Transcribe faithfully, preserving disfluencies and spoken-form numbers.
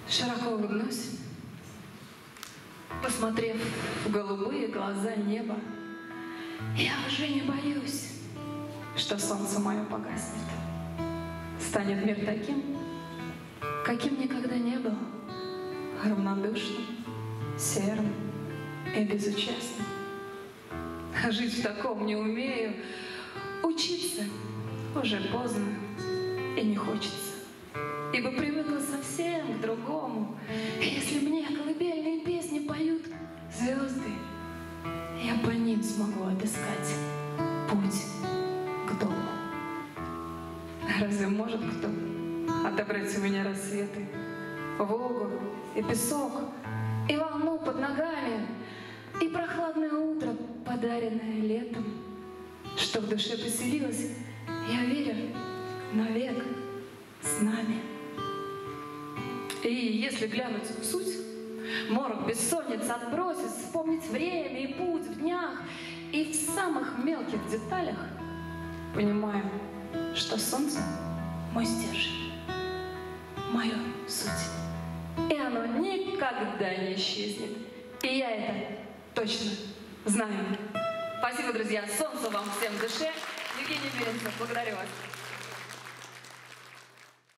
Широко улыбнусь, посмотрев в голубые глаза неба. Я уже не боюсь, что солнце мое погаснет. Станет мир таким, каким никогда не был, равнодушным, серым и безучастным. Жить в таком не умею, учиться уже поздно и не хочется, ибо привыкла совсем к другому. Если мне колыбельные песни поют звезды, я по ним смогу отыскать путь к дому. Разве может кто отобрать у меня рассветы, Волгу и песок, и волну под ногами, и прохладное утро, подаренное летом, что в душе поселилось, я верю, навек с нами. И если глянуть в суть, морок бессонницы отбросить, вспомнить время и путь в днях, и в самых мелких деталях понимаем, что солнце — мой стержень, моя суть. И оно никогда не исчезнет. И я это точно знаю. Спасибо, друзья. Солнца вам всем в душе. Евгений Миринцев, благодарю вас.